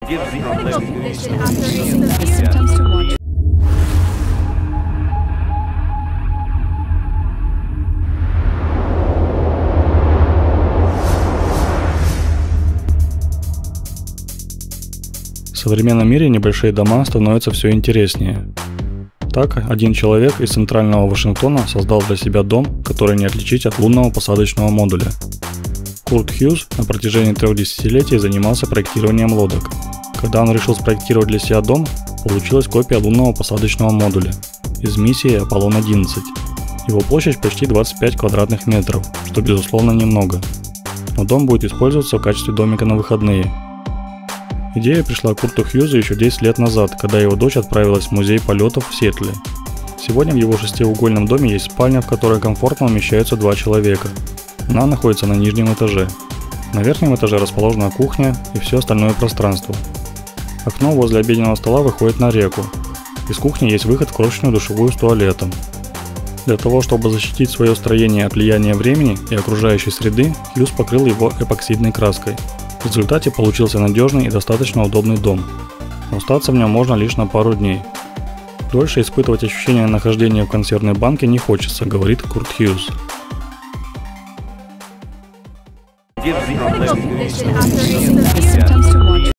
Critical condition after severe attempts to watch. В современном мире небольшие дома становятся все интереснее. Так, один человек из центрального Вашингтона создал для себя дом, который не отличить от лунного посадочного модуля. Курт Хьюз на протяжении 3 десятилетий занимался проектированием лодок. Когда он решил спроектировать для себя дом, получилась копия лунного посадочного модуля из миссии Аполлон-11. Его площадь почти 25 квадратных метров, что безусловно немного. Но дом будет использоваться в качестве домика на выходные. Идея пришла Курту Хьюзу еще 10 лет назад, когда его дочь отправилась в музей полетов в Сиэтле. Сегодня в его 6-угольном доме есть спальня, в которой комфортно умещаются 2 человека. Она находится на нижнем этаже. На верхнем этаже расположена кухня и все остальное пространство. Окно возле обеденного стола выходит на реку. Из кухни есть выход в крошечную душевую с туалетом. Для того, чтобы защитить свое строение от влияния времени и окружающей среды, Хьюз покрыл его эпоксидной краской. В результате получился надежный и достаточно удобный дом. Но остаться в нем можно лишь на пару дней. Дольше испытывать ощущение нахождения в консервной банке не хочется, говорит Курт Хьюз. Critical condition after severe attempts to